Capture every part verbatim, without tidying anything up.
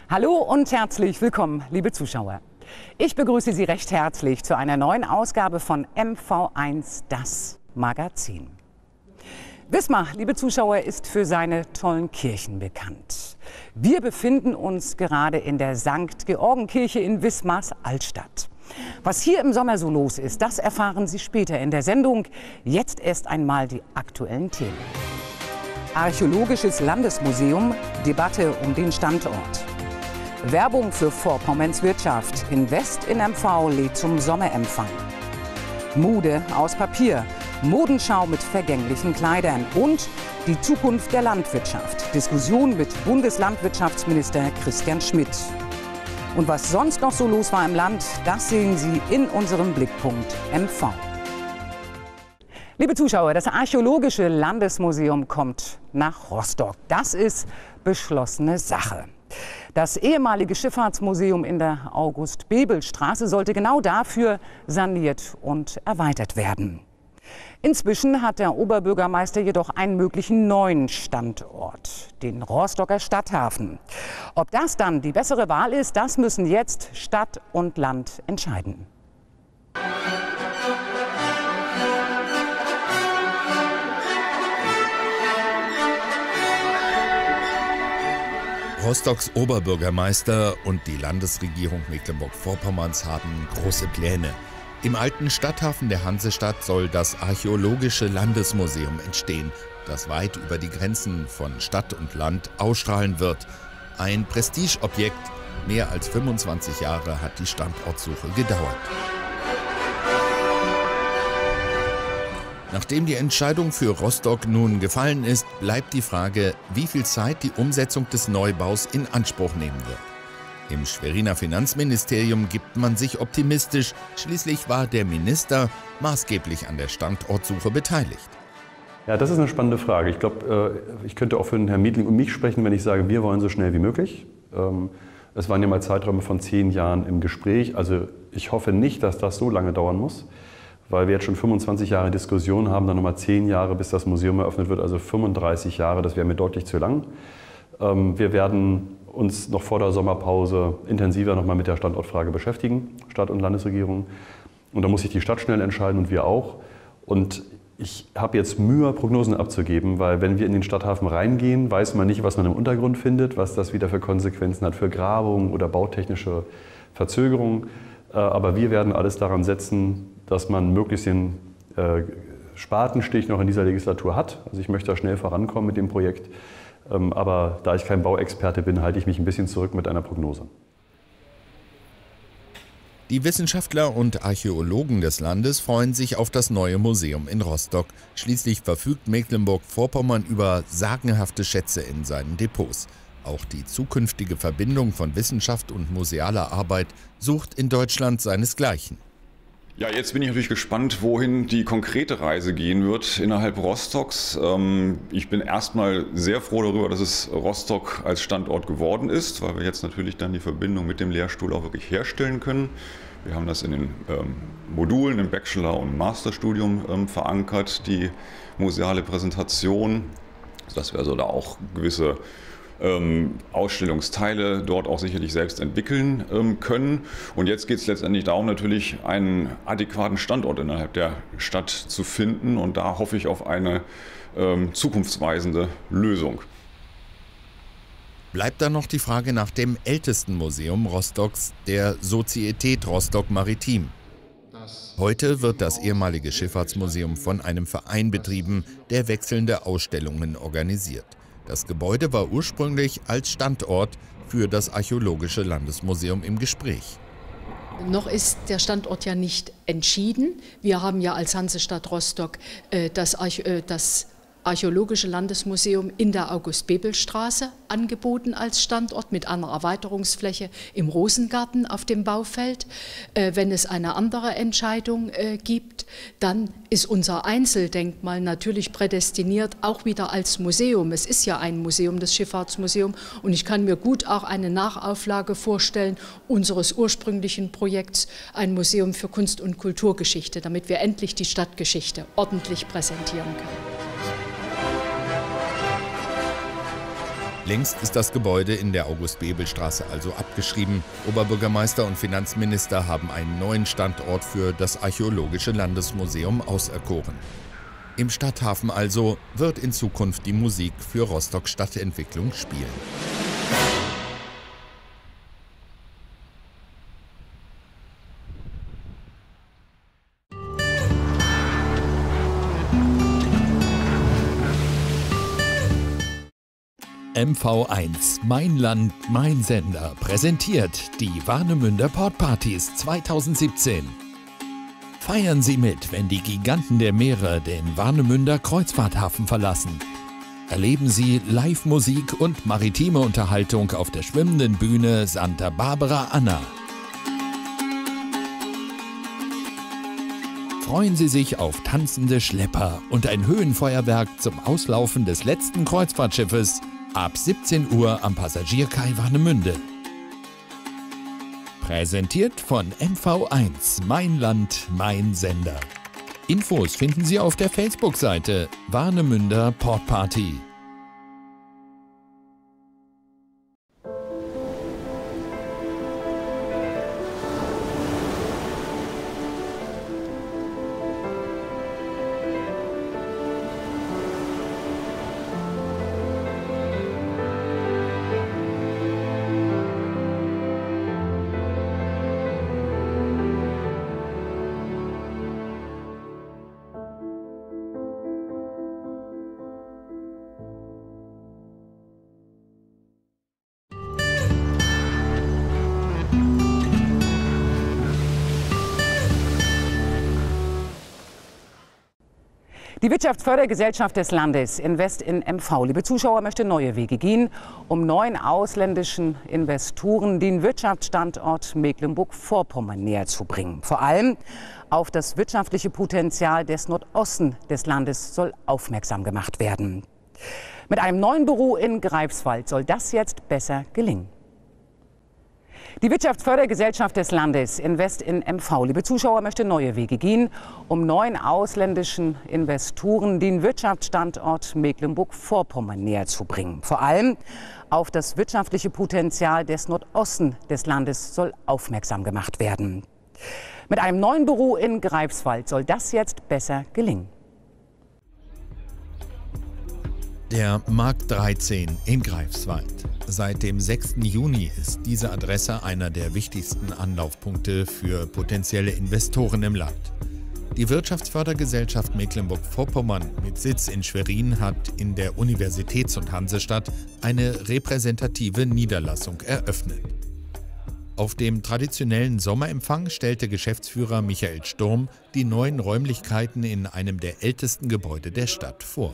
Hallo und herzlich willkommen, liebe Zuschauer. Ich begrüße Sie recht herzlich zu einer neuen Ausgabe von M V eins, das Magazin. Wismar, liebe Zuschauer, ist für seine tollen Kirchen bekannt. Wir befinden uns gerade in der Sankt Georgen-Kirche in Wismars Altstadt. Was hier im Sommer so los ist, das erfahren Sie später in der Sendung. Jetzt erst einmal die aktuellen Themen. Archäologisches Landesmuseum, Debatte um den Standort. Werbung für Vorpommerns Wirtschaft. Invest in M V lädt zum Sommerempfang. Mode aus Papier. Modenschau mit vergänglichen Kleidern. Und die Zukunft der Landwirtschaft. Diskussion mit Bundeslandwirtschaftsminister Christian Schmidt. Und was sonst noch so los war im Land, das sehen Sie in unserem Blickpunkt M V. Liebe Zuschauer, das Archäologische Landesmuseum kommt nach Rostock. Das ist beschlossene Sache. Das ehemalige Schifffahrtsmuseum in der August-Bebel-Straße sollte genau dafür saniert und erweitert werden. Inzwischen hat der Oberbürgermeister jedoch einen möglichen neuen Standort, den Rostocker Stadthafen. Ob das dann die bessere Wahl ist, das müssen jetzt Stadt und Land entscheiden. Rostocks Oberbürgermeister und die Landesregierung Mecklenburg-Vorpommerns haben große Pläne. Im alten Stadthafen der Hansestadt soll das Archäologische Landesmuseum entstehen, das weit über die Grenzen von Stadt und Land ausstrahlen wird. Ein Prestigeobjekt. Mehr als fünfundzwanzig Jahre hat die Standortsuche gedauert. Nachdem die Entscheidung für Rostock nun gefallen ist, bleibt die Frage, wie viel Zeit die Umsetzung des Neubaus in Anspruch nehmen wird. Im Schweriner Finanzministerium gibt man sich optimistisch. Schließlich war der Minister maßgeblich an der Standortsuche beteiligt. Ja, das ist eine spannende Frage. Ich glaube, ich könnte auch für den Herrn Mietling und mich sprechen, wenn ich sage, wir wollen so schnell wie möglich. Es waren ja mal Zeiträume von zehn Jahren im Gespräch. Also ich hoffe nicht, dass das so lange dauern muss, weil wir jetzt schon fünfundzwanzig Jahre Diskussion haben, dann nochmal zehn Jahre, bis das Museum eröffnet wird, also fünfunddreißig Jahre, das wäre mir deutlich zu lang. Wir werden uns noch vor der Sommerpause intensiver noch mal mit der Standortfrage beschäftigen, Stadt- und Landesregierung. Und da muss sich die Stadt schnell entscheiden und wir auch. Und ich habe jetzt Mühe, Prognosen abzugeben, weil wenn wir in den Stadthafen reingehen, weiß man nicht, was man im Untergrund findet, was das wieder für Konsequenzen hat für Grabung oder bautechnische Verzögerung. Aber wir werden alles daran setzen, dass man möglichst den Spatenstich noch in dieser Legislatur hat. Also ich möchte da schnell vorankommen mit dem Projekt. Aber da ich kein Bauexperte bin, halte ich mich ein bisschen zurück mit einer Prognose. Die Wissenschaftler und Archäologen des Landes freuen sich auf das neue Museum in Rostock. Schließlich verfügt Mecklenburg-Vorpommern über sagenhafte Schätze in seinen Depots. Auch die zukünftige Verbindung von Wissenschaft und musealer Arbeit sucht in Deutschland seinesgleichen. Ja, jetzt bin ich natürlich gespannt, wohin die konkrete Reise gehen wird innerhalb Rostocks. Ich bin erstmal sehr froh darüber, dass es Rostock als Standort geworden ist, weil wir jetzt natürlich dann die Verbindung mit dem Lehrstuhl auch wirklich herstellen können. Wir haben das in den Modulen im Bachelor- und Masterstudium verankert, die museale Präsentation, dass wir also da auch gewisse Ähm, Ausstellungsteile dort auch sicherlich selbst entwickeln ähm, können. Und jetzt geht es letztendlich darum, natürlich einen adäquaten Standort innerhalb der Stadt zu finden. Und da hoffe ich auf eine ähm, zukunftsweisende Lösung. Bleibt dann noch die Frage nach dem ältesten Museum Rostocks, der Sozietät Rostock Maritim. Heute wird das ehemalige Schifffahrtsmuseum von einem Verein betrieben, der wechselnde Ausstellungen organisiert. Das Gebäude war ursprünglich als Standort für das Archäologische Landesmuseum im Gespräch. Noch ist der Standort ja nicht entschieden. Wir haben ja als Hansestadt Rostock äh, das, Arch äh, das Archäologische Landesmuseum in der August-Bebel-Straße angeboten als Standort mit einer Erweiterungsfläche im Rosengarten auf dem Baufeld. Äh, wenn es eine andere Entscheidung äh, gibt, dann ist unser Einzeldenkmal natürlich prädestiniert, auch wieder als Museum. Es ist ja ein Museum, das Schifffahrtsmuseum, und ich kann mir gut auch eine Nachauflage vorstellen unseres ursprünglichen Projekts, ein Museum für Kunst- und Kulturgeschichte, damit wir endlich die Stadtgeschichte ordentlich präsentieren können. Längst ist das Gebäude in der August-Bebel-Straße also abgeschrieben. Oberbürgermeister und Finanzminister haben einen neuen Standort für das Archäologische Landesmuseum auserkoren. Im Stadthafen also wird in Zukunft die Musik für Rostock Stadtentwicklung spielen. M V eins, mein Land, mein Sender, präsentiert die Warnemünder Portpartys zweitausendsiebzehn. Feiern Sie mit, wenn die Giganten der Meere den Warnemünder Kreuzfahrthafen verlassen. Erleben Sie Live-Musik und maritime Unterhaltung auf der schwimmenden Bühne Santa Barbara Anna. Freuen Sie sich auf tanzende Schlepper und ein Höhenfeuerwerk zum Auslaufen des letzten Kreuzfahrtschiffes ab siebzehn Uhr am Passagierkai Warnemünde. Präsentiert von M V eins, mein Land, mein Sender. Infos finden Sie auf der Facebook-Seite Warnemünder Portparty. Die Wirtschaftsfördergesellschaft des Landes Invest in M V, liebe Zuschauer, möchte neue Wege gehen, um neuen ausländischen Investoren den Wirtschaftsstandort Mecklenburg-Vorpommern näher zu bringen. Vor allem auf das wirtschaftliche Potenzial des Nordosten des Landes soll aufmerksam gemacht werden. Mit einem neuen Büro in Greifswald soll das jetzt besser gelingen. Die Wirtschaftsfördergesellschaft des Landes Invest in M V, liebe Zuschauer, möchte neue Wege gehen, um neuen ausländischen Investoren den Wirtschaftsstandort Mecklenburg-Vorpommern näher zu bringen. Vor allem auf das wirtschaftliche Potenzial des Nordosten des Landes soll aufmerksam gemacht werden. Mit einem neuen Büro in Greifswald soll das jetzt besser gelingen. Der Markt dreizehn in Greifswald. Seit dem sechsten Juni ist diese Adresse einer der wichtigsten Anlaufpunkte für potenzielle Investoren im Land. Die Wirtschaftsfördergesellschaft Mecklenburg-Vorpommern mit Sitz in Schwerin hat in der Universitäts- und Hansestadt eine repräsentative Niederlassung eröffnet. Auf dem traditionellen Sommerempfang stellte Geschäftsführer Michael Sturm die neuen Räumlichkeiten in einem der ältesten Gebäude der Stadt vor.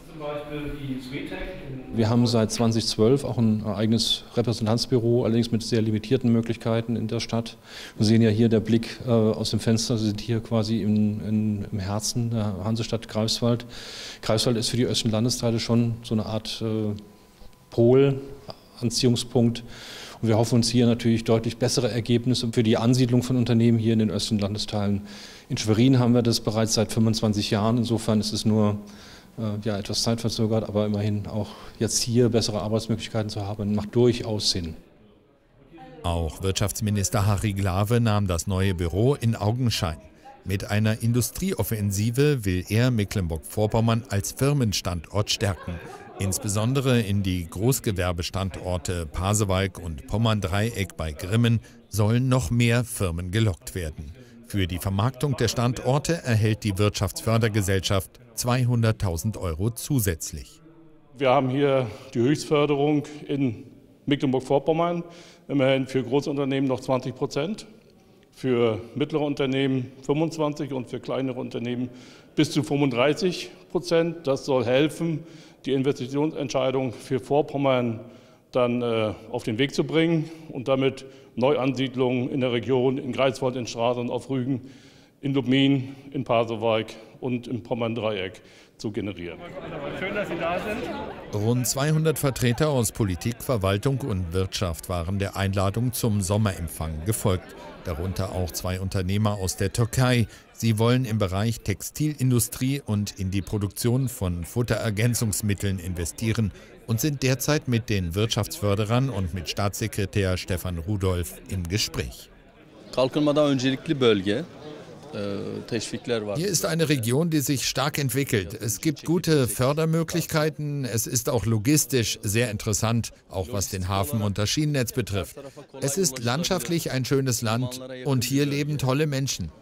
Wir haben seit zweitausendzwölf auch ein eigenes Repräsentanzbüro, allerdings mit sehr limitierten Möglichkeiten in der Stadt. Wir sehen ja hier der Blick äh, aus dem Fenster, Sie sind hier quasi in, in, im Herzen der Hansestadt Greifswald. Greifswald ist für die östlichen Landesteile schon so eine Art äh, Pol, Anziehungspunkt. Und wir hoffen uns hier natürlich deutlich bessere Ergebnisse für die Ansiedlung von Unternehmen hier in den östlichen Landesteilen. In Schwerin haben wir das bereits seit fünfundzwanzig Jahren. Insofern ist es nur äh, ja, etwas zeitverzögert, aber immerhin auch jetzt hier bessere Arbeitsmöglichkeiten zu haben, macht durchaus Sinn. Auch Wirtschaftsminister Harry Glawe nahm das neue Büro in Augenschein. Mit einer Industrieoffensive will er Mecklenburg-Vorpommern als Firmenstandort stärken. Insbesondere in die Großgewerbestandorte Pasewalk und Pommern-Dreieck bei Grimmen sollen noch mehr Firmen gelockt werden. Für die Vermarktung der Standorte erhält die Wirtschaftsfördergesellschaft zweihunderttausend Euro zusätzlich. Wir haben hier die Höchstförderung in Mecklenburg-Vorpommern, immerhin für Großunternehmen noch zwanzig Prozent, für mittlere Unternehmen fünfundzwanzig und für kleinere Unternehmen bis zu fünfunddreißig Prozent. Das soll helfen, die Investitionsentscheidung für Vorpommern dann äh, auf den Weg zu bringen und damit Neuansiedlungen in der Region, in Greifswald, in Straße und auf Rügen, in Lubmin, in Pasewalk und im Pommern-Dreieck zu generieren. Schön, dass Sie da sind. Rund zweihundert Vertreter aus Politik, Verwaltung und Wirtschaft waren der Einladung zum Sommerempfang gefolgt. Darunter auch zwei Unternehmer aus der Türkei. Sie wollen im Bereich Textilindustrie und in die Produktion von Futterergänzungsmitteln investieren und sind derzeit mit den Wirtschaftsförderern und mit Staatssekretär Stefan Rudolph im Gespräch. Hier ist eine Region, die sich stark entwickelt. Es gibt gute Fördermöglichkeiten. Es ist auch logistisch sehr interessant, auch was den Hafen und das Schienennetz betrifft. Es ist landschaftlich ein schönes Land und hier leben tolle Menschen.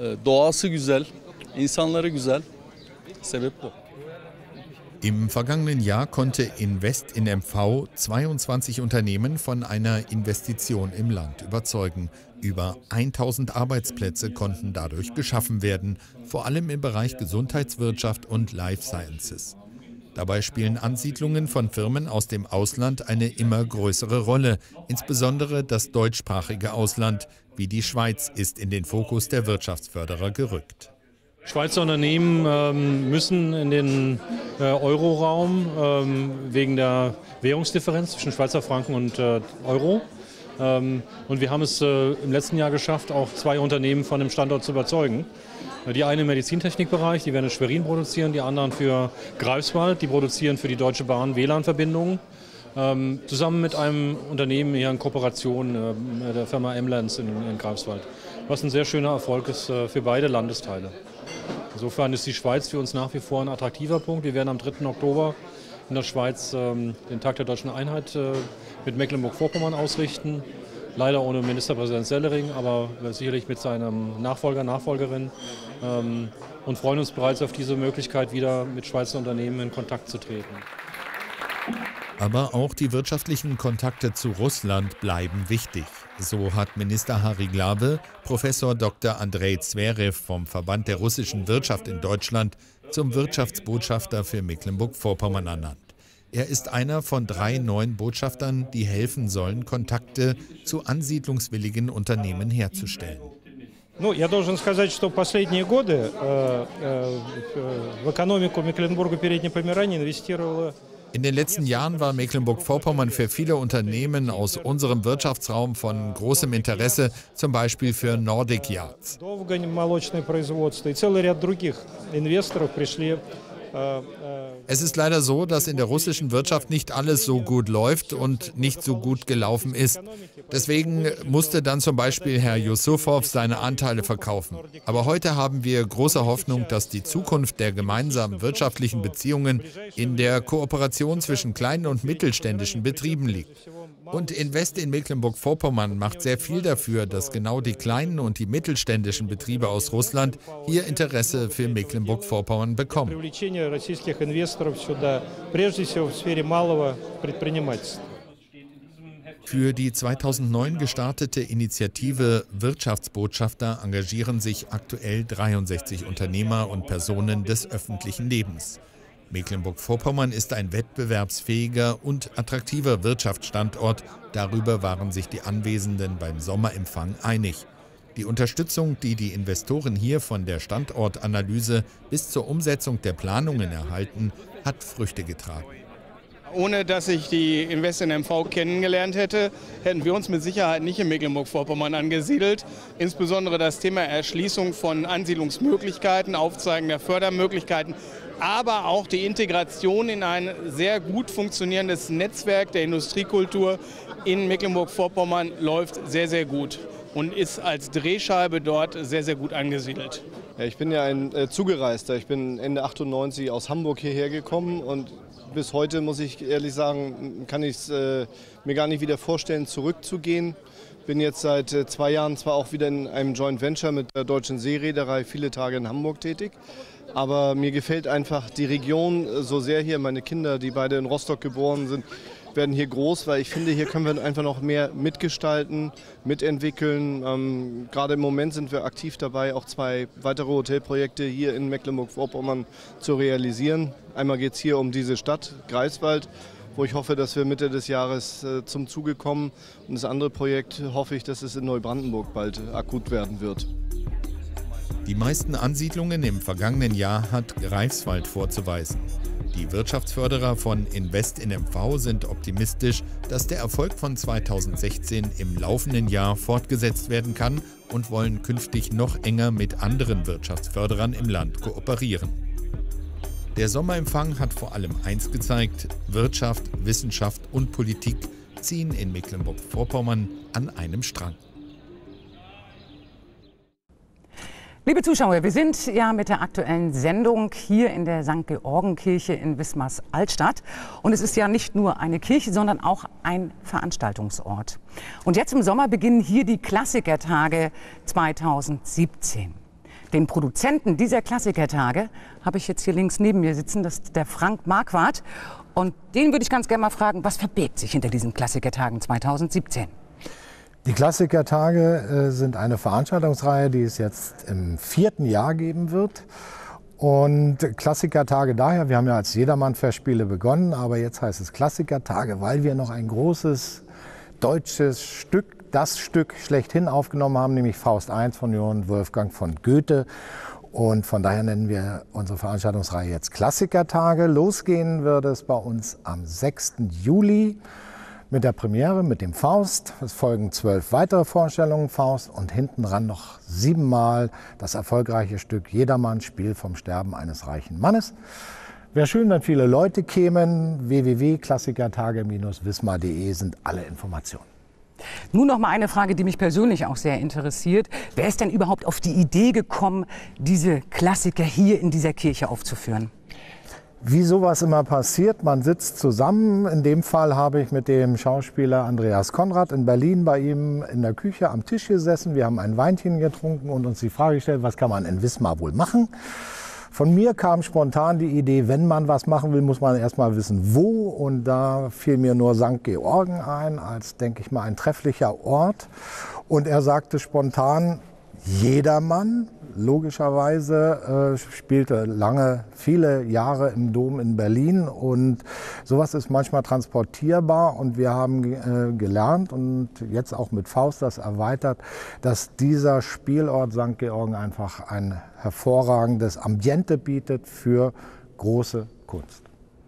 Im vergangenen Jahr konnte Invest in M V zweiundzwanzig Unternehmen von einer Investition im Land überzeugen. Über tausend Arbeitsplätze konnten dadurch geschaffen werden, vor allem im Bereich Gesundheitswirtschaft und Life Sciences. Dabei spielen Ansiedlungen von Firmen aus dem Ausland eine immer größere Rolle. Insbesondere das deutschsprachige Ausland, wie die Schweiz, ist in den Fokus der Wirtschaftsförderer gerückt. Schweizer Unternehmen ähm, müssen in den äh, Euroraum ähm, wegen der Währungsdifferenz zwischen Schweizer Franken und äh, Euro. Ähm, und wir haben es äh, im letzten Jahr geschafft, auch zwei Unternehmen von dem Standort zu überzeugen. Die eine im Medizintechnikbereich, die werden in Schwerin produzieren, die anderen für Greifswald, die produzieren für die Deutsche Bahn W L A N-Verbindungen. Ähm, zusammen mit einem Unternehmen hier in Kooperation, äh, der Firma M-Lens in, in Greifswald. Was ein sehr schöner Erfolg ist äh, für beide Landesteile. Insofern ist die Schweiz für uns nach wie vor ein attraktiver Punkt. Wir werden am dritten Oktober in der Schweiz ähm, den Tag der Deutschen Einheit äh, mit Mecklenburg-Vorpommern ausrichten. Leider ohne Ministerpräsident Sellering, aber äh, sicherlich mit seinem Nachfolger, Nachfolgerin. Ähm, und freuen uns bereits auf diese Möglichkeit, wieder mit Schweizer Unternehmen in Kontakt zu treten. Aber auch die wirtschaftlichen Kontakte zu Russland bleiben wichtig. So hat Minister Harry Glawe Professor Doktor Andrej Zverev vom Verband der russischen Wirtschaft in Deutschland zum Wirtschaftsbotschafter für Mecklenburg-Vorpommern ernannt. Er ist einer von drei neuen Botschaftern, die helfen sollen, Kontakte zu ansiedlungswilligen Unternehmen herzustellen. Ну, я должен сказать, что в последние годы э, э, в экономику Мекленбурга-Передней Померании инвестировало. In den letzten Jahren war Mecklenburg-Vorpommern für viele Unternehmen aus unserem Wirtschaftsraum von großem Interesse, zum Beispiel für Nordic Yards. Es ist leider so, dass in der russischen Wirtschaft nicht alles so gut läuft und nicht so gut gelaufen ist. Deswegen musste dann zum Beispiel Herr Yusupov seine Anteile verkaufen. Aber heute haben wir große Hoffnung, dass die Zukunft der gemeinsamen wirtschaftlichen Beziehungen in der Kooperation zwischen kleinen und mittelständischen Betrieben liegt. Und Invest in Mecklenburg-Vorpommern macht sehr viel dafür, dass genau die kleinen und die mittelständischen Betriebe aus Russland hier Interesse für Mecklenburg-Vorpommern bekommen. Für die zweitausendneun gestartete Initiative Wirtschaftsbotschafter engagieren sich aktuell dreiundsechzig Unternehmer und Personen des öffentlichen Lebens. Mecklenburg-Vorpommern ist ein wettbewerbsfähiger und attraktiver Wirtschaftsstandort. Darüber waren sich die Anwesenden beim Sommerempfang einig. Die Unterstützung, die die Investoren hier von der Standortanalyse bis zur Umsetzung der Planungen erhalten, hat Früchte getragen. Ohne dass ich die Invest in M V kennengelernt hätte, hätten wir uns mit Sicherheit nicht in Mecklenburg-Vorpommern angesiedelt. Insbesondere das Thema Erschließung von Ansiedlungsmöglichkeiten, Aufzeigen der Fördermöglichkeiten, aber auch die Integration in ein sehr gut funktionierendes Netzwerk der Industriekultur in Mecklenburg-Vorpommern läuft sehr, sehr gut und ist als Drehscheibe dort sehr, sehr gut angesiedelt. Ja, ich bin ja ein äh, Zugereister. Ich bin Ende achtundneunzig aus Hamburg hierher gekommen und bis heute, muss ich ehrlich sagen, kann ich es äh, mir gar nicht wieder vorstellen, zurückzugehen. Bin jetzt seit äh, zwei Jahren zwar auch wieder in einem Joint Venture mit der Deutschen Seereederei viele Tage in Hamburg tätig, aber mir gefällt einfach die Region so sehr hier. Meine Kinder, die beide in Rostock geboren sind, werden hier groß, weil ich finde, hier können wir einfach noch mehr mitgestalten, mitentwickeln. Ähm, gerade im Moment sind wir aktiv dabei, auch zwei weitere Hotelprojekte hier in Mecklenburg-Vorpommern zu realisieren. Einmal geht es hier um diese Stadt, Greifswald, wo ich hoffe, dass wir Mitte des Jahres äh, zum Zuge kommen. Und das andere Projekt hoffe ich, dass es in Neubrandenburg bald akut werden wird. Die meisten Ansiedlungen im vergangenen Jahr hat Greifswald vorzuweisen. Die Wirtschaftsförderer von Invest in M V sind optimistisch, dass der Erfolg von zweitausendsechzehn im laufenden Jahr fortgesetzt werden kann und wollen künftig noch enger mit anderen Wirtschaftsförderern im Land kooperieren. Der Sommerempfang hat vor allem eins gezeigt: Wirtschaft, Wissenschaft und Politik ziehen in Mecklenburg-Vorpommern an einem Strang. Liebe Zuschauer, wir sind ja mit der aktuellen Sendung hier in der Sankt Georgenkirche in Wismars Altstadt. Und es ist ja nicht nur eine Kirche, sondern auch ein Veranstaltungsort. Und jetzt im Sommer beginnen hier die Klassikertage zweitausendsiebzehn. Den Produzenten dieser Klassikertage habe ich jetzt hier links neben mir sitzen, das ist der Frank Marquardt. Und den würde ich ganz gerne mal fragen, was verbirgt sich hinter diesen Klassikertagen zweitausendsiebzehn? Die Klassikertage äh, sind eine Veranstaltungsreihe, die es jetzt im vierten Jahr geben wird. Und Klassikertage daher, wir haben ja als Jedermann-Festspiele begonnen, aber jetzt heißt es Klassikertage, weil wir noch ein großes deutsches Stück, das Stück schlechthin aufgenommen haben, nämlich Faust eins von Johann Wolfgang von Goethe. Und von daher nennen wir unsere Veranstaltungsreihe jetzt Klassikertage. Losgehen wird es bei uns am sechsten Juli. Mit der Premiere, mit dem Faust. Es folgen zwölf weitere Vorstellungen Faust und hinten dran noch siebenmal das erfolgreiche Stück Jedermann, Spiel vom Sterben eines reichen Mannes. Wäre schön, wenn viele Leute kämen. w w w punkt klassikertage Bindestrich wismar punkt de sind alle Informationen. Nun noch mal eine Frage, die mich persönlich auch sehr interessiert. Wer ist denn überhaupt auf die Idee gekommen, diese Klassiker hier in dieser Kirche aufzuführen? Wie sowas immer passiert, man sitzt zusammen. In dem Fall habe ich mit dem Schauspieler Andreas Konrad in Berlin bei ihm in der Küche am Tisch gesessen. Wir haben ein Weinchen getrunken und uns die Frage gestellt, was kann man in Wismar wohl machen? Von mir kam spontan die Idee, wenn man was machen will, muss man erst mal wissen, wo. Und da fiel mir nur Sankt Georgen ein, als, denke ich mal, ein trefflicher Ort. Und er sagte spontan, Jedermann. Logischerweise äh, spielte lange, viele Jahre im Dom in Berlin und sowas ist manchmal transportierbar und wir haben äh, gelernt und jetzt auch mit Faust das erweitert, dass dieser Spielort Sankt Georgen einfach ein hervorragendes Ambiente bietet für große Kunst.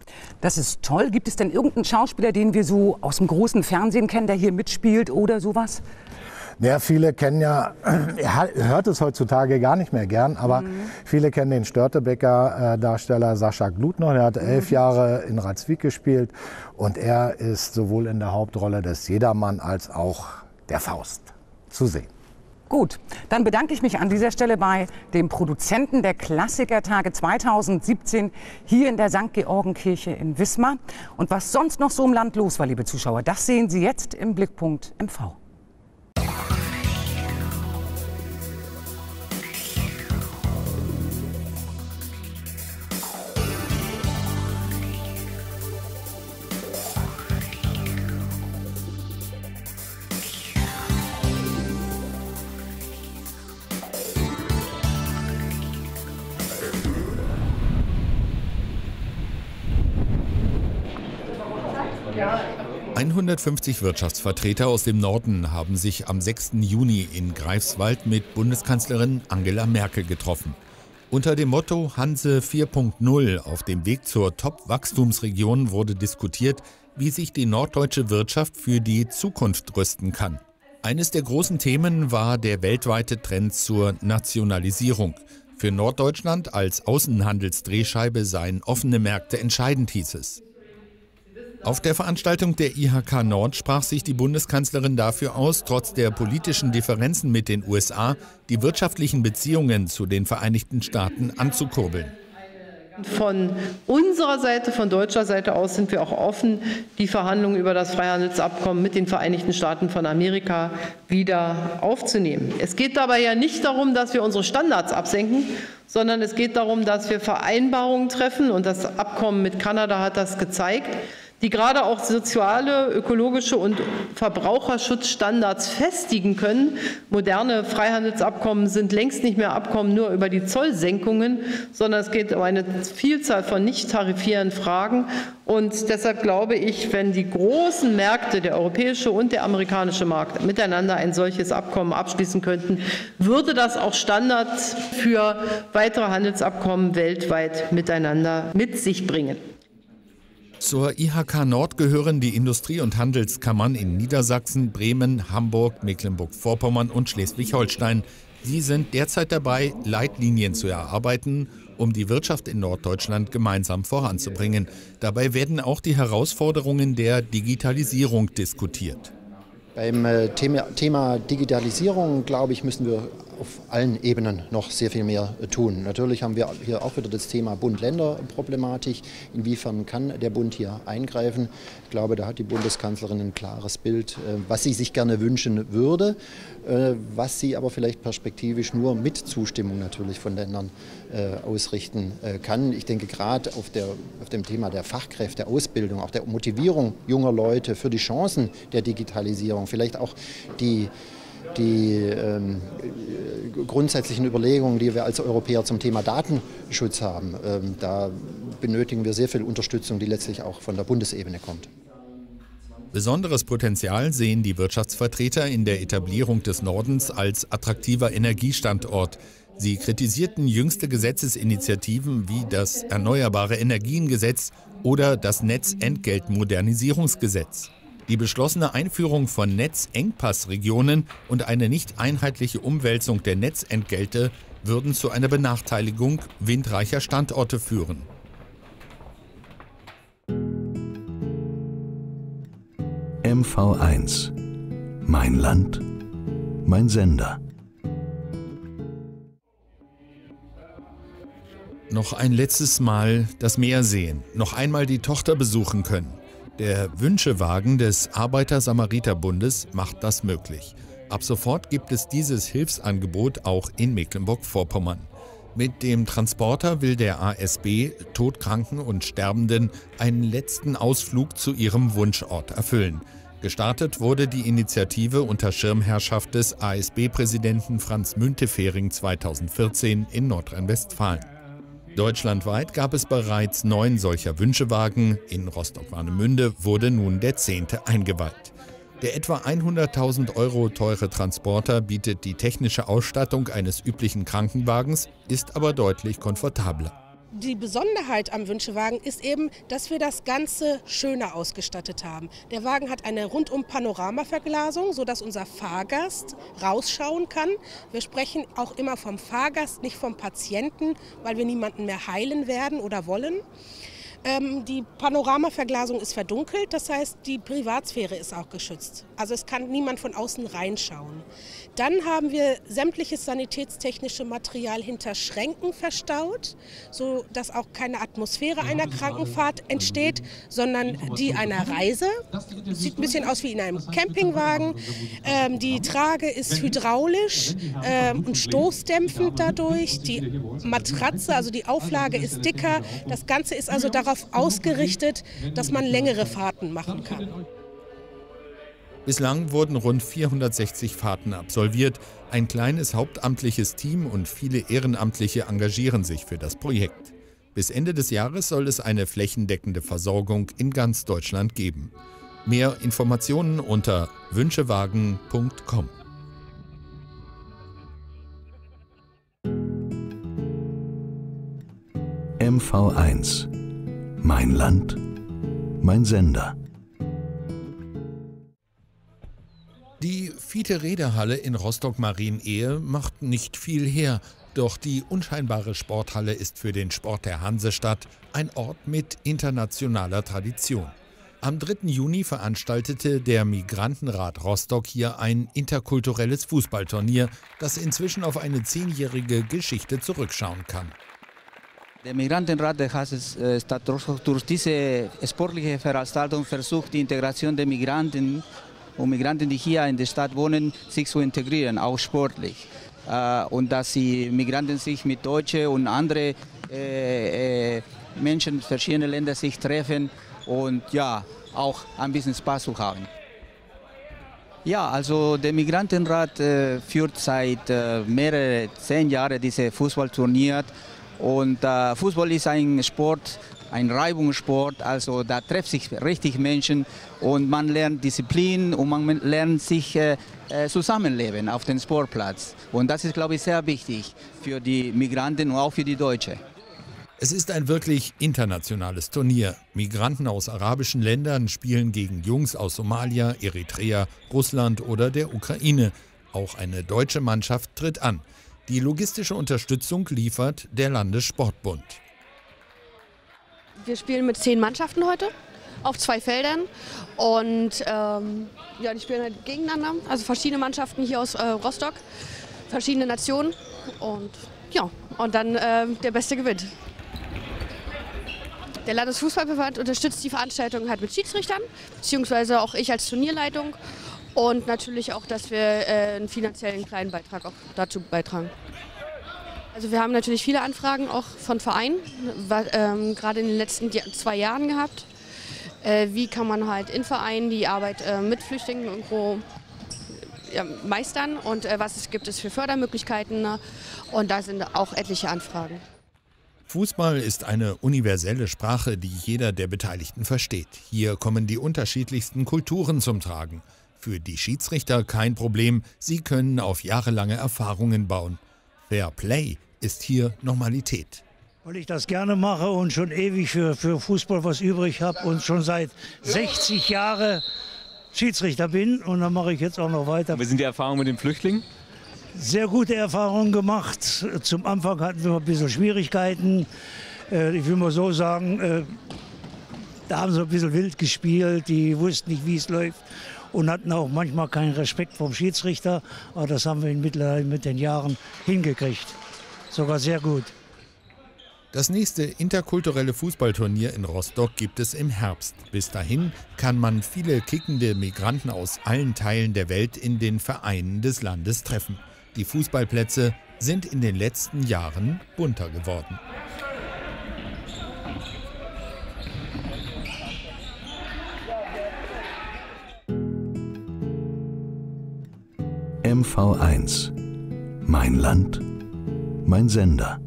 Das ist toll. Gibt es denn irgendeinen Schauspieler, den wir so aus dem großen Fernsehen kennen, der hier mitspielt oder sowas? Ja, viele kennen ja, er hört es heutzutage gar nicht mehr gern, aber mhm. viele kennen den Störtebeker-Darsteller Sascha Glut noch. Er hat elf mhm. Jahre in Ratswiek gespielt und er ist sowohl in der Hauptrolle des Jedermann als auch der Faust zu sehen. Gut, dann bedanke ich mich an dieser Stelle bei dem Produzenten der Klassikertage zweitausendsiebzehn hier in der Sankt Georgenkirche in Wismar. Und was sonst noch so im Land los war, liebe Zuschauer, das sehen Sie jetzt im Blickpunkt M V. hundertfünfzig Wirtschaftsvertreter aus dem Norden haben sich am sechsten Juni in Greifswald mit Bundeskanzlerin Angela Merkel getroffen. Unter dem Motto Hanse vier Punkt null auf dem Weg zur Top-Wachstumsregion wurde diskutiert, wie sich die norddeutsche Wirtschaft für die Zukunft rüsten kann. Eines der großen Themen war der weltweite Trend zur Nationalisierung. Für Norddeutschland als Außenhandelsdrehscheibe seien offene Märkte entscheidend, hieß es. Auf der Veranstaltung der I H K Nord sprach sich die Bundeskanzlerin dafür aus, trotz der politischen Differenzen mit den U S A die wirtschaftlichen Beziehungen zu den Vereinigten Staaten anzukurbeln. Von unserer Seite, von deutscher Seite aus sind wir auch offen, die Verhandlungen über das Freihandelsabkommen mit den Vereinigten Staaten von Amerika wieder aufzunehmen. Es geht dabei ja nicht darum, dass wir unsere Standards absenken, sondern es geht darum, dass wir Vereinbarungen treffen, und das Abkommen mit Kanada hat das gezeigt, die gerade auch soziale, ökologische und Verbraucherschutzstandards festigen können. Moderne Freihandelsabkommen sind längst nicht mehr Abkommen nur über die Zollsenkungen, sondern es geht um eine Vielzahl von nicht tarifären Fragen. Und deshalb glaube ich, wenn die großen Märkte, der europäische und der amerikanische Markt, miteinander ein solches Abkommen abschließen könnten, würde das auch Standards für weitere Handelsabkommen weltweit miteinander mit sich bringen. Zur I H K Nord gehören die Industrie- und Handelskammern in Niedersachsen, Bremen, Hamburg, Mecklenburg-Vorpommern und Schleswig-Holstein. Sie sind derzeit dabei, Leitlinien zu erarbeiten, um die Wirtschaft in Norddeutschland gemeinsam voranzubringen. Dabei werden auch die Herausforderungen der Digitalisierung diskutiert. Beim Thema, Thema Digitalisierung, glaube ich, müssen wir auf allen Ebenen noch sehr viel mehr tun. Natürlich haben wir hier auch wieder das Thema Bund-Länder-Problematik. Inwiefern kann der Bund hier eingreifen? Ich glaube, da hat die Bundeskanzlerin ein klares Bild, was sie sich gerne wünschen würde, was sie aber vielleicht perspektivisch nur mit Zustimmung natürlich von Ländern ausrichten kann. Ich denke gerade auf, der, auf dem Thema der Fachkräfte, Ausbildung, auch der Motivierung junger Leute für die Chancen der Digitalisierung, vielleicht auch die die ähm, grundsätzlichen Überlegungen, die wir als Europäer zum Thema Datenschutz haben, ähm, da benötigen wir sehr viel Unterstützung, die letztlich auch von der Bundesebene kommt. Besonderes Potenzial sehen die Wirtschaftsvertreter in der Etablierung des Nordens als attraktiver Energiestandort. Sie kritisierten jüngste Gesetzesinitiativen wie das Erneuerbare Energiengesetz oder das Netzentgeltmodernisierungsgesetz. Die beschlossene Einführung von Netzengpassregionen und eine nicht einheitliche Umwälzung der Netzentgelte würden zu einer Benachteiligung windreicher Standorte führen. M V eins. Mein Land, mein Sender. Noch ein letztes Mal das Meer sehen, noch einmal die Tochter besuchen können. Der Wünschewagen des Arbeiter-Samariter-Bundes macht das möglich. Ab sofort gibt es dieses Hilfsangebot auch in Mecklenburg-Vorpommern. Mit dem Transporter will der A S B Todkranken und Sterbenden einen letzten Ausflug zu ihrem Wunschort erfüllen. Gestartet wurde die Initiative unter Schirmherrschaft des A S B-Präsidenten Franz Müntefering zweitausendvierzehn in Nordrhein-Westfalen. Deutschlandweit gab es bereits neun solcher Wünschewagen. In Rostock-Warnemünde wurde nun der zehnte eingeweiht. Der etwa hunderttausend Euro teure Transporter bietet die technische Ausstattung eines üblichen Krankenwagens, ist aber deutlich komfortabler. Die Besonderheit am Wünschewagen ist eben, dass wir das Ganze schöner ausgestattet haben. Der Wagen hat eine rundum Panoramaverglasung, sodass unser Fahrgast rausschauen kann. Wir sprechen auch immer vom Fahrgast, nicht vom Patienten, weil wir niemanden mehr heilen werden oder wollen. Ähm, die Panoramaverglasung ist verdunkelt, das heißt, die Privatsphäre ist auch geschützt. Also es kann niemand von außen reinschauen. Dann haben wir sämtliches sanitätstechnische Material hinter Schränken verstaut, sodass auch keine Atmosphäre einer Krankenfahrt entsteht, sondern die einer Reise. Sieht ein bisschen aus wie in einem Campingwagen. Ähm, die Trage ist hydraulisch ähm, und stoßdämpfend dadurch. Die Matratze, also die Auflage ist dicker. Das Ganze ist also darauf ausgerichtet, dass man längere Fahrten machen kann. Bislang wurden rund vierhundertsechzig Fahrten absolviert. Ein kleines hauptamtliches Team und viele Ehrenamtliche engagieren sich für das Projekt. Bis Ende des Jahres soll es eine flächendeckende Versorgung in ganz Deutschland geben. Mehr Informationen unter wünschewagen punkt com. M V eins. Mein Land, mein Sender. Die Fiete-Rede-Halle in Rostock-Marienehe macht nicht viel her. Doch die unscheinbare Sporthalle ist für den Sport der Hansestadt ein Ort mit internationaler Tradition. Am dritten Juni veranstaltete der Migrantenrat Rostock hier ein interkulturelles Fußballturnier, das inzwischen auf eine zehnjährige Geschichte zurückschauen kann. Der Migrantenrat der Hansestadt Rostock durch diese sportliche Veranstaltung versucht, die Integration der Migranten und Migranten, die hier in der Stadt wohnen, sich zu integrieren, auch sportlich. Und dass die Migranten sich mit Deutschen und anderen äh, äh, Menschen verschiedener Länder sich treffen und ja, auch ein bisschen Spaß zu haben. Ja, also der Migrantenrat äh, führt seit äh, mehreren zehn Jahren diese Fußballturnier und äh, Fußball ist ein Sport, ein Reibungssport, also da treffen sich richtig Menschen und man lernt Disziplin und man lernt sich äh, zusammenleben auf dem Sportplatz. Und das ist, glaube ich, sehr wichtig für die Migranten und auch für die Deutschen. Es ist ein wirklich internationales Turnier. Migranten aus arabischen Ländern spielen gegen Jungs aus Somalia, Eritrea, Russland oder der Ukraine. Auch eine deutsche Mannschaft tritt an. Die logistische Unterstützung liefert der Landessportbund. Wir spielen mit zehn Mannschaften heute auf zwei Feldern und ähm, ja, die spielen halt gegeneinander. Also verschiedene Mannschaften hier aus äh, Rostock, verschiedene Nationen und ja, und dann äh, der Beste gewinnt. Der Landesfußballverband unterstützt die Veranstaltung halt mit Schiedsrichtern, beziehungsweise auch ich als Turnierleitung und natürlich auch, dass wir äh, einen finanziellen kleinen Beitrag auch dazu beitragen. Also wir haben natürlich viele Anfragen auch von Vereinen, ähm, gerade in den letzten zwei Jahren gehabt. Äh, wie kann man halt in Vereinen die Arbeit äh, mit Flüchtlingen irgendwo ja, meistern und äh, was es gibt es für Fördermöglichkeiten, ne? Und da sind auch etliche Anfragen. Fußball ist eine universelle Sprache, die jeder der Beteiligten versteht. Hier kommen die unterschiedlichsten Kulturen zum Tragen. Für die Schiedsrichter kein Problem, sie können auf jahrelange Erfahrungen bauen. Fair Play ist hier Normalität. Weil ich das gerne mache und schon ewig für, für Fußball was übrig habe und schon seit sechzig Jahren Schiedsrichter bin und dann mache ich jetzt auch noch weiter. Wie sind die Erfahrungen mit den Flüchtlingen? Sehr gute Erfahrungen gemacht. Zum Anfang hatten wir ein bisschen Schwierigkeiten. Ich will mal so sagen, da haben sie ein bisschen wild gespielt, die wussten nicht, wie es läuft und hatten auch manchmal keinen Respekt vom Schiedsrichter. Aber das haben wir mittlerweile mit den Jahren hingekriegt. Sogar sehr gut. Das nächste interkulturelle Fußballturnier in Rostock gibt es im Herbst. Bis dahin kann man viele kickende Migranten aus allen Teilen der Welt in den Vereinen des Landes treffen. Die Fußballplätze sind in den letzten Jahren bunter geworden. M V eins. Mein Land, mein Sender.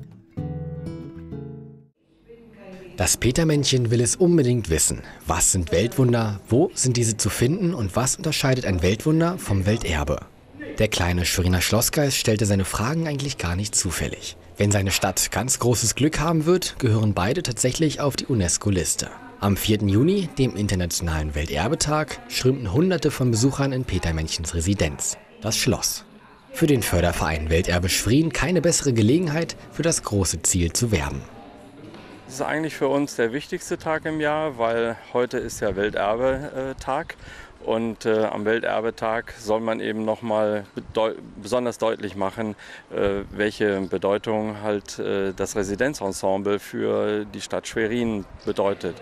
Das Petermännchen will es unbedingt wissen. Was sind Weltwunder, wo sind diese zu finden und was unterscheidet ein Weltwunder vom Welterbe? Der kleine Schweriner Schlossgeist stellte seine Fragen eigentlich gar nicht zufällig. Wenn seine Stadt ganz großes Glück haben wird, gehören beide tatsächlich auf die UNESCO-Liste. Am vierten Juni, dem Internationalen Welterbetag, strömten Hunderte von Besuchern in Petermännchens Residenz, das Schloss. Für den Förderverein Welterbe Schwerin keine bessere Gelegenheit, für das große Ziel zu werben. Das ist eigentlich für uns der wichtigste Tag im Jahr, weil heute ist ja Welterbetag. Und äh, am Welterbetag soll man eben nochmal bedeu- besonders deutlich machen, äh, welche Bedeutung halt äh, das Residenzensemble für die Stadt Schwerin bedeutet.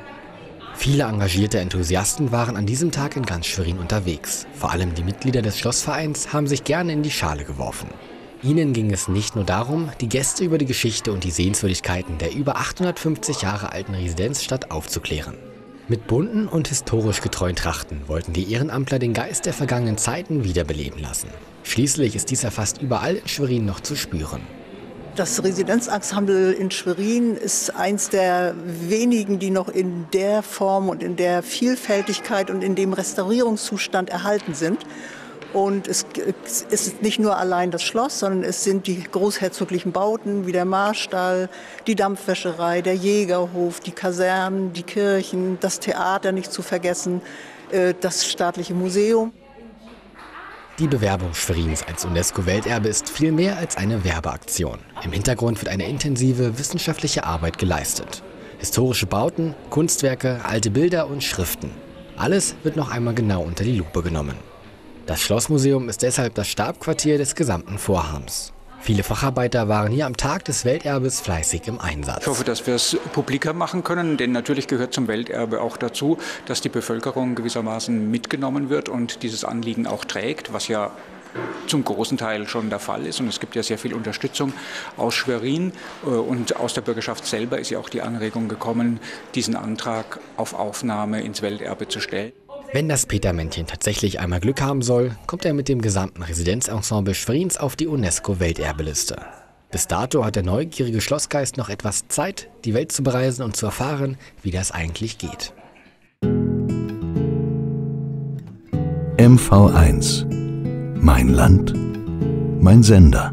Viele engagierte Enthusiasten waren an diesem Tag in ganz Schwerin unterwegs. Vor allem die Mitglieder des Schlossvereins haben sich gerne in die Schale geworfen. Ihnen ging es nicht nur darum, die Gäste über die Geschichte und die Sehenswürdigkeiten der über achthundertfünfzig Jahre alten Residenzstadt aufzuklären. Mit bunten und historisch getreuen Trachten wollten die Ehrenamtler den Geist der vergangenen Zeiten wiederbeleben lassen. Schließlich ist dies ja fast überall in Schwerin noch zu spüren. Das Residenzensemble in Schwerin ist eins der wenigen, die noch in der Form und in der Vielfältigkeit und in dem Restaurierungszustand erhalten sind. Und es ist nicht nur allein das Schloss, sondern es sind die großherzoglichen Bauten wie der Marstall, die Dampfwäscherei, der Jägerhof, die Kasernen, die Kirchen, das Theater nicht zu vergessen, das staatliche Museum. Die Bewerbung Schwerins als UNESCO-Welterbe ist viel mehr als eine Werbeaktion. Im Hintergrund wird eine intensive wissenschaftliche Arbeit geleistet. Historische Bauten, Kunstwerke, alte Bilder und Schriften. Alles wird noch einmal genau unter die Lupe genommen. Das Schlossmuseum ist deshalb das Stabquartier des gesamten Vorhabens. Viele Facharbeiter waren hier am Tag des Welterbes fleißig im Einsatz. Ich hoffe, dass wir es publiker machen können, denn natürlich gehört zum Welterbe auch dazu, dass die Bevölkerung gewissermaßen mitgenommen wird und dieses Anliegen auch trägt, was ja zum großen Teil schon der Fall ist. Und es gibt ja sehr viel Unterstützung aus Schwerin und aus der Bürgerschaft selber ist ja auch die Anregung gekommen, diesen Antrag auf Aufnahme ins Welterbe zu stellen. Wenn das Petermännchen tatsächlich einmal Glück haben soll, kommt er mit dem gesamten Residenzensemble Schwerins auf die UNESCO-Welterbeliste. Bis dato hat der neugierige Schlossgeist noch etwas Zeit, die Welt zu bereisen und zu erfahren, wie das eigentlich geht. M V eins. Mein Land, mein Sender.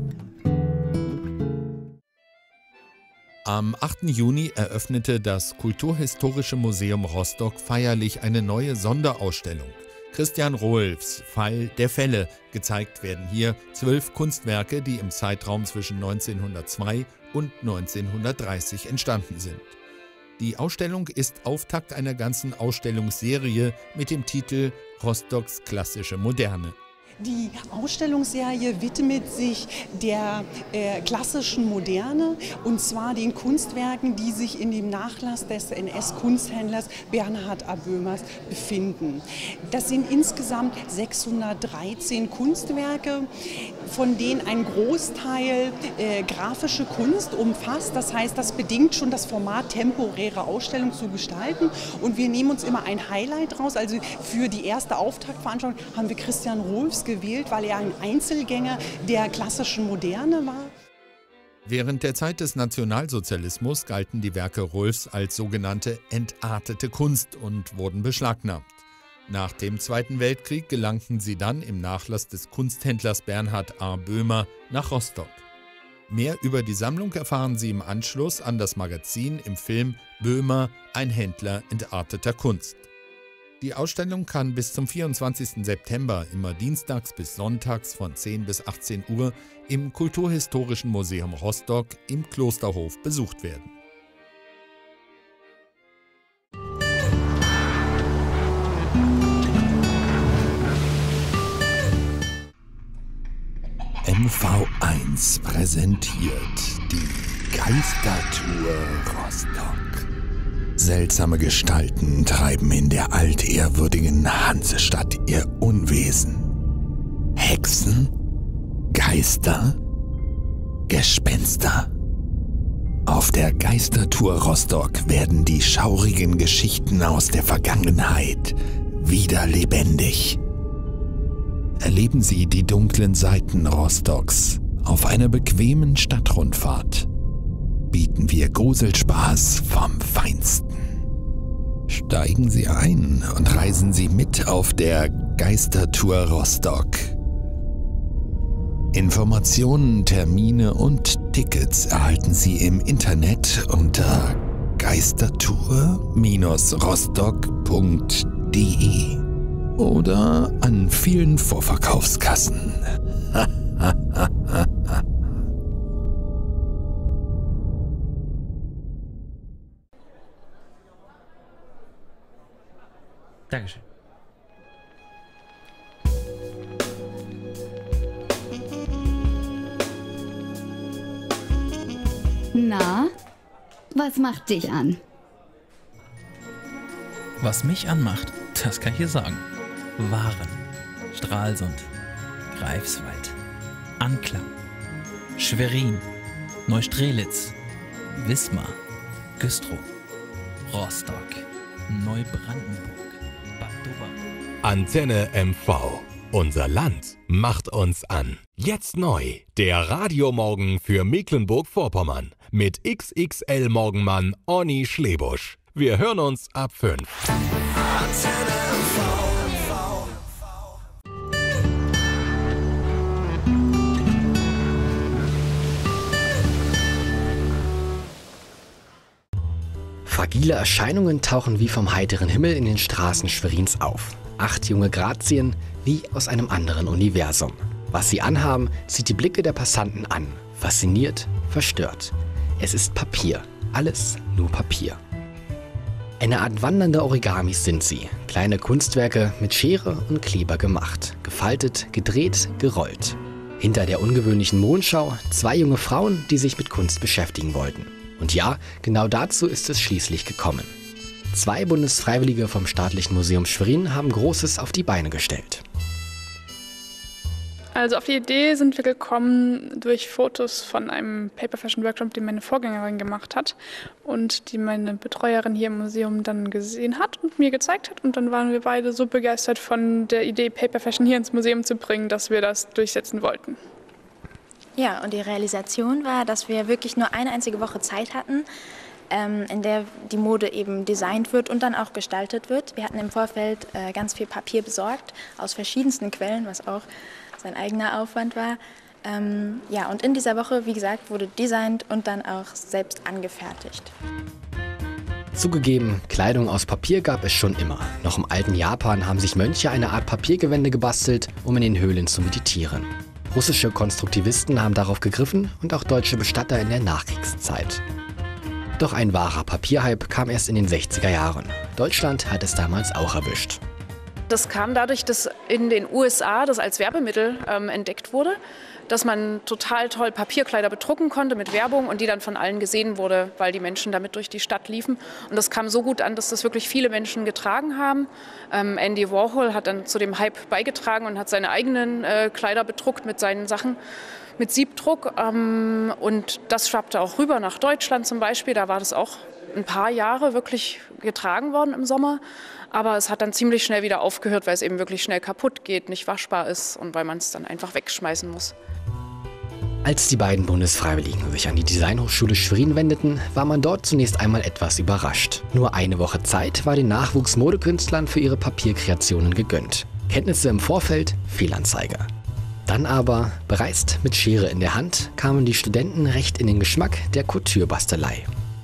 Am achten Juni eröffnete das Kulturhistorische Museum Rostock feierlich eine neue Sonderausstellung. Christian Rohlfs Fall der Fälle. Gezeigt werden hier zwölf Kunstwerke, die im Zeitraum zwischen neunzehnhundertzwei und neunzehnhundertdreißig entstanden sind. Die Ausstellung ist Auftakt einer ganzen Ausstellungsserie mit dem Titel Rostocks klassische Moderne. Die Ausstellungsserie widmet sich der äh, klassischen Moderne und zwar den Kunstwerken, die sich in dem Nachlass des N S-Kunsthändlers Bernhard A. Böhmers befinden. Das sind insgesamt sechshundertdreizehn Kunstwerke, von denen ein Großteil äh, grafische Kunst umfasst. Das heißt, das bedingt schon das Format, temporäre Ausstellung zu gestalten. Und wir nehmen uns immer ein Highlight raus. Also für die erste Auftaktveranstaltung haben wir Christian Rohlfs gewählt, weil er ein Einzelgänger der klassischen Moderne war. Während der Zeit des Nationalsozialismus galten die Werke Rohlfs als sogenannte entartete Kunst und wurden beschlagnahmt. Nach dem Zweiten Weltkrieg gelangten sie dann im Nachlass des Kunsthändlers Bernhard A. Böhmer nach Rostock. Mehr über die Sammlung erfahren Sie im Anschluss an das Magazin im Film Böhmer, ein Händler entarteter Kunst. Die Ausstellung kann bis zum vierundzwanzigsten September immer dienstags bis sonntags von zehn bis achtzehn Uhr im Kulturhistorischen Museum Rostock im Klosterhof besucht werden. M V eins präsentiert die Geistertour Rostock. Seltsame Gestalten treiben in der altehrwürdigen Hansestadt ihr Unwesen. Hexen? Geister? Gespenster? Auf der Geistertour Rostock werden die schaurigen Geschichten aus der Vergangenheit wieder lebendig. Erleben Sie die dunklen Seiten Rostocks auf einer bequemen Stadtrundfahrt. Bieten wir Gruselspaß vom Feinsten. Steigen Sie ein und reisen Sie mit auf der Geistertour Rostock. Informationen, Termine und Tickets erhalten Sie im Internet unter geistertour Bindestrich rostock punkt de oder an vielen Vorverkaufskassen. Dankeschön. Na, was macht dich an? Was mich anmacht, das kann ich dir sagen. Waren, Stralsund, Greifswald, Anklam, Schwerin, Neustrelitz, Wismar, Güstrow, Rostock, Neubrandenburg, Bad Doberan. Antenne M V. Unser Land macht uns an. Jetzt neu. Der Radiomorgen für Mecklenburg-Vorpommern. Mit X X L-Morgenmann Orni Schlebusch. Wir hören uns ab fünf. Antenne M V. Fragile Erscheinungen tauchen wie vom heiteren Himmel in den Straßen Schwerins auf. Acht junge Grazien wie aus einem anderen Universum. Was sie anhaben, zieht die Blicke der Passanten an. Fasziniert, verstört. Es ist Papier. Alles nur Papier. Eine Art wandernde Origamis sind sie. Kleine Kunstwerke mit Schere und Kleber gemacht. Gefaltet, gedreht, gerollt. Hinter der ungewöhnlichen Mondschau zwei junge Frauen, die sich mit Kunst beschäftigen wollten. Und ja, genau dazu ist es schließlich gekommen. Zwei Bundesfreiwillige vom Staatlichen Museum Schwerin haben Großes auf die Beine gestellt. Also auf die Idee sind wir gekommen durch Fotos von einem Paper Fashion Workshop, den meine Vorgängerin gemacht hat und die meine Betreuerin hier im Museum dann gesehen hat und mir gezeigt hat. Und dann waren wir beide so begeistert von der Idee, Paper Fashion hier ins Museum zu bringen, dass wir das durchsetzen wollten. Ja, und die Realisation war, dass wir wirklich nur eine einzige Woche Zeit hatten, in der die Mode eben designt wird und dann auch gestaltet wird. Wir hatten im Vorfeld äh, ganz viel Papier besorgt, aus verschiedensten Quellen, was auch sein eigener Aufwand war. Ähm, ja, und in dieser Woche, wie gesagt, wurde designt und dann auch selbst angefertigt. Zugegeben, Kleidung aus Papier gab es schon immer. Noch im alten Japan haben sich Mönche eine Art Papiergewände gebastelt, um in den Höhlen zu meditieren. Russische Konstruktivisten haben darauf gegriffen und auch deutsche Bestatter in der Nachkriegszeit. Doch ein wahrer Papierhype kam erst in den sechziger Jahren. Deutschland hat es damals auch erwischt. Das kam dadurch, dass in den U S A das als Werbemittel ähm, entdeckt wurde, dass man total toll Papierkleider bedrucken konnte mit Werbung und die dann von allen gesehen wurde, weil die Menschen damit durch die Stadt liefen. Und das kam so gut an, dass das wirklich viele Menschen getragen haben. Ähm, Andy Warhol hat dann zu dem Hype beigetragen und hat seine eigenen äh, Kleider bedruckt mit seinen Sachen. Mit Siebdruck ähm, und das schwappte auch rüber nach Deutschland zum Beispiel. Da war das auch ein paar Jahre wirklich getragen worden im Sommer. Aber es hat dann ziemlich schnell wieder aufgehört, weil es eben wirklich schnell kaputt geht, nicht waschbar ist und weil man es dann einfach wegschmeißen muss. Als die beiden Bundesfreiwilligen sich an die Designhochschule Schwerin wendeten, war man dort zunächst einmal etwas überrascht. Nur eine Woche Zeit war den Nachwuchsmodekünstlern für ihre Papierkreationen gegönnt. Kenntnisse im Vorfeld, Fehlanzeige. Dann aber, bereist mit Schere in der Hand, kamen die Studenten recht in den Geschmack der Couture-Bastelei.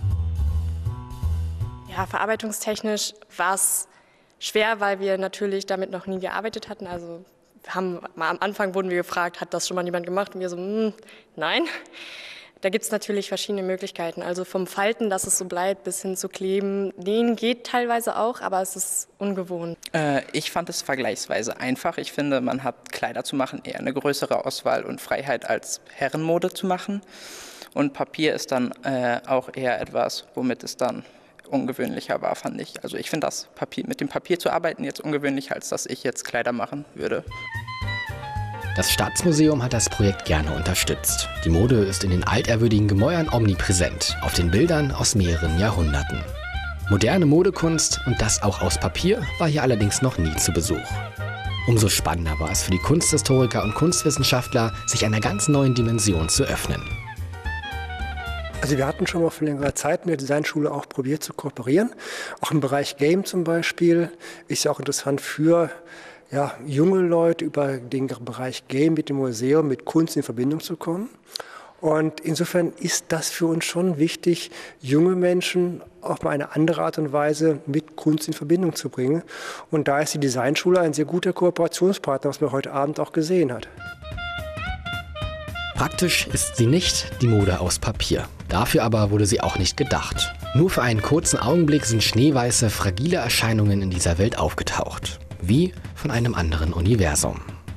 Ja, verarbeitungstechnisch war es schwer, weil wir natürlich damit noch nie gearbeitet hatten. Also wir haben, mal am Anfang wurden wir gefragt, hat das schon mal jemand gemacht? Und wir so, hm, nein. Da gibt es natürlich verschiedene Möglichkeiten. Also vom Falten, dass es so bleibt, bis hin zu Kleben. Nähen geht teilweise auch, aber es ist ungewohnt. Äh, ich fand es vergleichsweise einfach. Ich finde, man hat Kleider zu machen eher eine größere Auswahl und Freiheit als Herrenmode zu machen. Und Papier ist dann äh, auch eher etwas, womit es dann ungewöhnlicher war, fand ich. Also ich finde das Papier, mit dem Papier zu arbeiten jetzt ungewöhnlicher, als dass ich jetzt Kleider machen würde. Das Staatsmuseum hat das Projekt gerne unterstützt. Die Mode ist in den altehrwürdigen Gemäuern omnipräsent, auf den Bildern aus mehreren Jahrhunderten. Moderne Modekunst, und das auch aus Papier, war hier allerdings noch nie zu Besuch. Umso spannender war es für die Kunsthistoriker und Kunstwissenschaftler, sich einer ganz neuen Dimension zu öffnen. Also wir hatten schon mal vor längerer Zeit mit der Designschule auch probiert zu kooperieren. Auch im Bereich Game zum Beispiel ist ja auch interessant für ja, junge Leute über den Bereich Game mit dem Museum, mit Kunst in Verbindung zu kommen. Und insofern ist das für uns schon wichtig, junge Menschen auf eine andere Art und Weise mit Kunst in Verbindung zu bringen. Und da ist die Designschule ein sehr guter Kooperationspartner, was man heute Abend auch gesehen hat. Praktisch ist sie nicht, die Mode aus Papier. Dafür aber wurde sie auch nicht gedacht. Nur für einen kurzen Augenblick sind schneeweiße, fragile Erscheinungen in dieser Welt aufgetaucht. Wie von einem anderen Universum.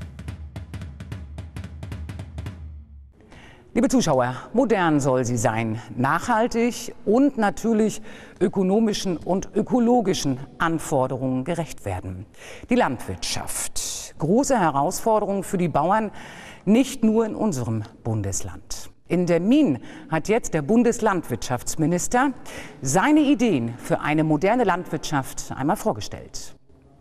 Liebe Zuschauer, modern soll sie sein, nachhaltig und natürlich ökonomischen und ökologischen Anforderungen gerecht werden. Die Landwirtschaft. Große Herausforderung für die Bauern, nicht nur in unserem Bundesland. In Demmin hat jetzt der Bundeslandwirtschaftsminister seine Ideen für eine moderne Landwirtschaft einmal vorgestellt.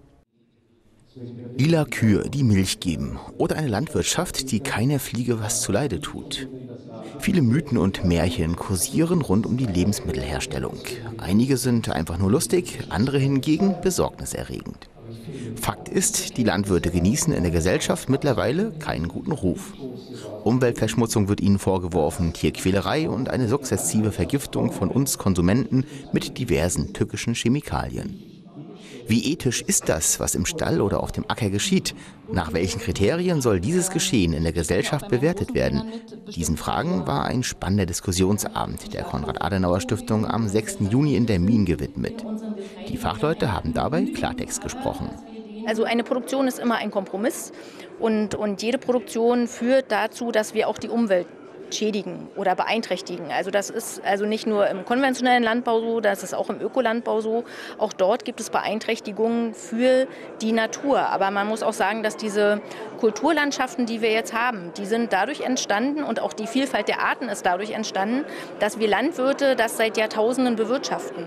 Lila Kühe, die Milch geben, oder eine Landwirtschaft, die keiner Fliege was zuleide tut. Viele Mythen und Märchen kursieren rund um die Lebensmittelherstellung. Einige sind einfach nur lustig, andere hingegen besorgniserregend. Fakt ist, die Landwirte genießen in der Gesellschaft mittlerweile keinen guten Ruf. Umweltverschmutzung wird ihnen vorgeworfen, Tierquälerei und eine sukzessive Vergiftung von uns Konsumenten mit diversen tückischen Chemikalien. Wie ethisch ist das, was im Stall oder auf dem Acker geschieht? Nach welchen Kriterien soll dieses Geschehen in der Gesellschaft bewertet werden? Diesen Fragen war ein spannender Diskussionsabend der Konrad-Adenauer-Stiftung am sechsten Juni in Demmin gewidmet. Die Fachleute haben dabei Klartext gesprochen. Also eine Produktion ist immer ein Kompromiss und, und jede Produktion führt dazu, dass wir auch die Umwelt schädigen oder beeinträchtigen. Also das ist also nicht nur im konventionellen Landbau so, das ist auch im Ökolandbau so. Auch dort gibt es Beeinträchtigungen für die Natur. Aber man muss auch sagen, dass diese Kulturlandschaften, die wir jetzt haben, die sind dadurch entstanden und auch die Vielfalt der Arten ist dadurch entstanden, dass wir Landwirte das seit Jahrtausenden bewirtschaften.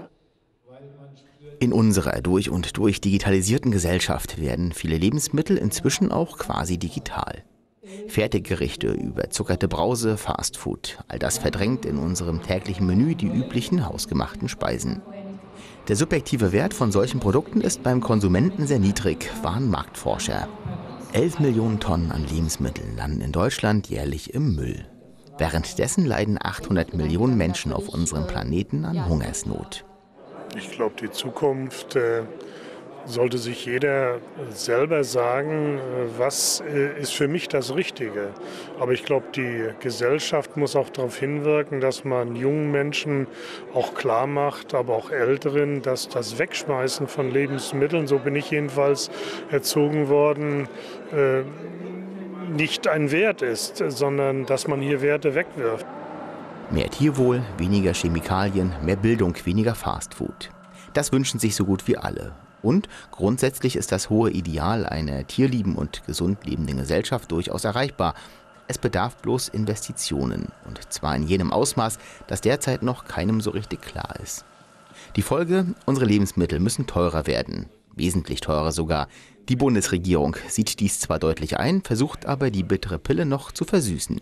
In unserer durch und durch digitalisierten Gesellschaft werden viele Lebensmittel inzwischen auch quasi digital. Fertiggerichte, überzuckerte Brause, Fastfood, all das verdrängt in unserem täglichen Menü die üblichen hausgemachten Speisen. Der subjektive Wert von solchen Produkten ist beim Konsumenten sehr niedrig, warnen Marktforscher. elf Millionen Tonnen an Lebensmitteln landen in Deutschland jährlich im Müll. Währenddessen leiden achthundert Millionen Menschen auf unserem Planeten an Hungersnot. Ich glaube, die Zukunft äh, sollte sich jeder selber sagen, äh, was äh, ist für mich das Richtige. Aber ich glaube, die Gesellschaft muss auch darauf hinwirken, dass man jungen Menschen auch klar macht, aber auch Älteren, dass das Wegschmeißen von Lebensmitteln, so bin ich jedenfalls erzogen worden, äh, nicht ein Wert ist, sondern dass man hier Werte wegwirft. Mehr Tierwohl, weniger Chemikalien, mehr Bildung, weniger Fastfood. Das wünschen sich so gut wie alle. Und grundsätzlich ist das hohe Ideal einer tierlieben und gesund lebenden Gesellschaft durchaus erreichbar. Es bedarf bloß Investitionen. Und zwar in jenem Ausmaß, das derzeit noch keinem so richtig klar ist. Die Folge: Unsere Lebensmittel müssen teurer werden. Wesentlich teurer sogar. Die Bundesregierung sieht dies zwar deutlich ein, versucht aber, die bittere Pille noch zu versüßen.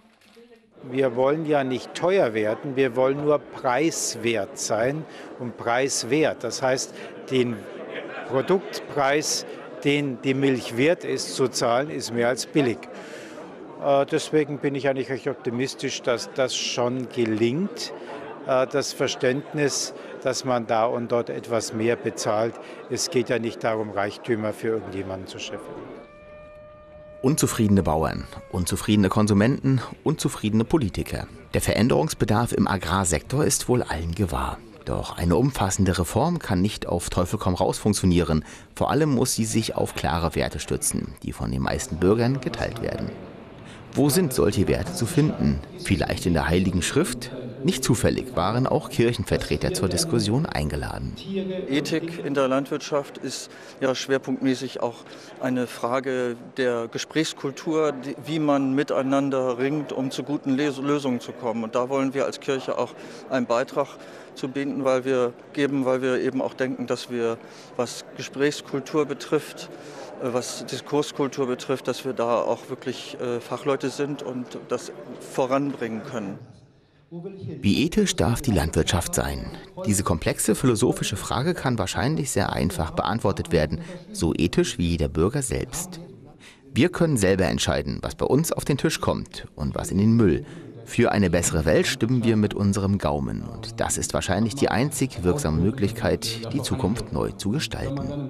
Wir wollen ja nicht teuer werden, wir wollen nur preiswert sein und preiswert. Das heißt, den Produktpreis, den die Milch wert ist, zu zahlen, ist mehr als billig. Äh, deswegen bin ich eigentlich recht optimistisch, dass das schon gelingt. Äh, das Verständnis, dass man da und dort etwas mehr bezahlt. Es geht ja nicht darum, Reichtümer für irgendjemanden zu scheffeln. Unzufriedene Bauern, unzufriedene Konsumenten, unzufriedene Politiker. Der Veränderungsbedarf im Agrarsektor ist wohl allen gewahr. Doch eine umfassende Reform kann nicht auf Teufel komm raus funktionieren. Vor allem muss sie sich auf klare Werte stützen, die von den meisten Bürgern geteilt werden. Wo sind solche Werte zu finden? Vielleicht in der Heiligen Schrift? Nicht zufällig waren auch Kirchenvertreter zur Diskussion eingeladen. Ethik in der Landwirtschaft ist ja schwerpunktmäßig auch eine Frage der Gesprächskultur, wie man miteinander ringt, um zu guten Lösungen zu kommen. Und da wollen wir als Kirche auch einen Beitrag zu bieten, weil wir geben, weil wir eben auch denken, dass wir, was Gesprächskultur betrifft, was Diskurskultur betrifft, dass wir da auch wirklich Fachleute sind und das voranbringen können. Wie ethisch darf die Landwirtschaft sein? Diese komplexe philosophische Frage kann wahrscheinlich sehr einfach beantwortet werden, so ethisch wie jeder Bürger selbst. Wir können selber entscheiden, was bei uns auf den Tisch kommt und was in den Müll. Für eine bessere Welt stimmen wir mit unserem Gaumen. Und das ist wahrscheinlich die einzig wirksame Möglichkeit, die Zukunft neu zu gestalten.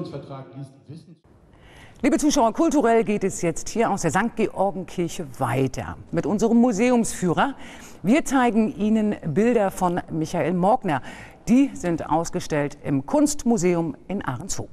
Liebe Zuschauer, kulturell geht es jetzt hier aus der Sankt Georgenkirche weiter mit unserem Museumsführer. Wir zeigen Ihnen Bilder von Michael Morkner. Die sind ausgestellt im Kunstmuseum in Ahrenshoop.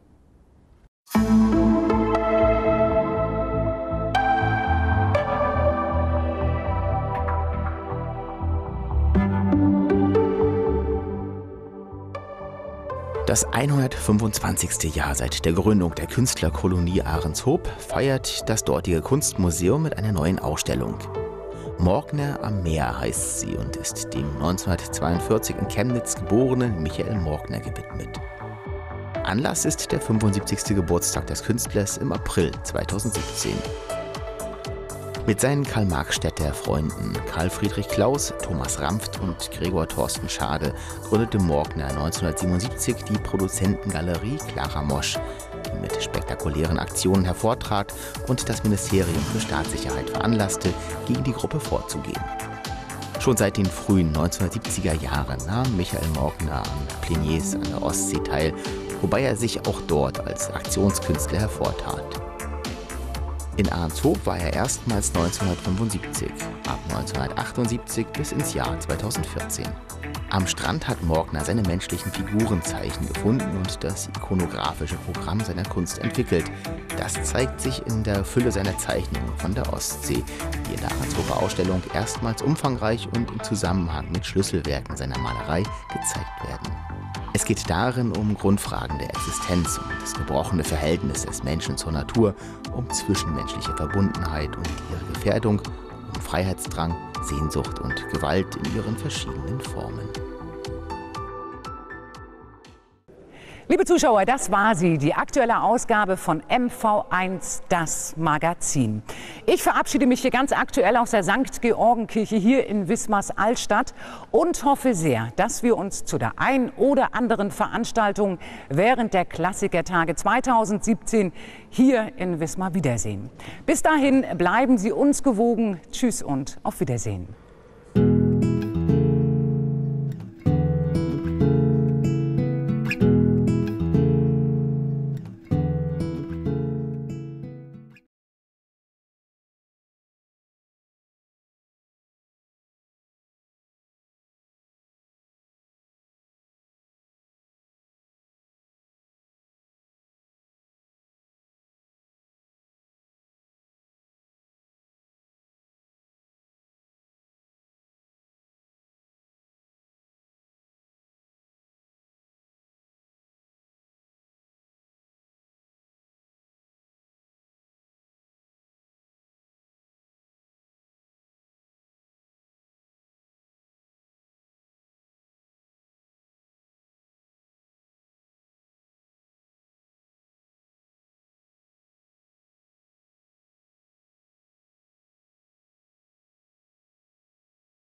Das hundertfünfundzwanzigste Jahr seit der Gründung der Künstlerkolonie Ahrenshoop feiert das dortige Kunstmuseum mit einer neuen Ausstellung. Morkner am Meer heißt sie und ist dem neunzehnhundertzweiundvierzig in Chemnitz geborenen Michael Morkner gewidmet. Anlass ist der fünfundsiebzigste Geburtstag des Künstlers im April zweitausendsiebzehn. Mit seinen Karl-Marx-Städter Freunden Karl Friedrich Klaus, Thomas Rampft und Gregor Thorsten Schade gründete Morkner neunzehnhundertsiebenundsiebzig die Produzentengalerie Clara Mosch, die mit spektakulären Aktionen hervortrat und das Ministerium für Staatssicherheit veranlasste, gegen die Gruppe vorzugehen. Schon seit den frühen neunzehnhundertsiebziger Jahren nahm Michael Morkner an Pläniers an der Ostsee teil, wobei er sich auch dort als Aktionskünstler hervortat. In Arnshof war er erstmals neunzehnhundertfünfundsiebzig, ab neunzehnhundertachtundsiebzig bis ins Jahr zweitausendvierzehn. Am Strand hat Morgner seine menschlichen Figurenzeichen gefunden und das ikonografische Programm seiner Kunst entwickelt. Das zeigt sich in der Fülle seiner Zeichnungen von der Ostsee, die in der Arnshofer Ausstellung erstmals umfangreich und im Zusammenhang mit Schlüsselwerken seiner Malerei gezeigt werden. Es geht darin um Grundfragen der Existenz, um das gebrochene Verhältnis des Menschen zur Natur, um zwischenmenschliche Verbundenheit und ihre Gefährdung, um Freiheitsdrang, Sehnsucht und Gewalt in ihren verschiedenen Formen. Liebe Zuschauer, das war sie, die aktuelle Ausgabe von M V eins, das Magazin. Ich verabschiede mich hier ganz aktuell aus der Sankt Georgenkirche hier in Wismars Altstadt und hoffe sehr, dass wir uns zu der ein oder anderen Veranstaltung während der Klassikertage zweitausendsiebzehn hier in Wismar wiedersehen. Bis dahin bleiben Sie uns gewogen. Tschüss und auf Wiedersehen.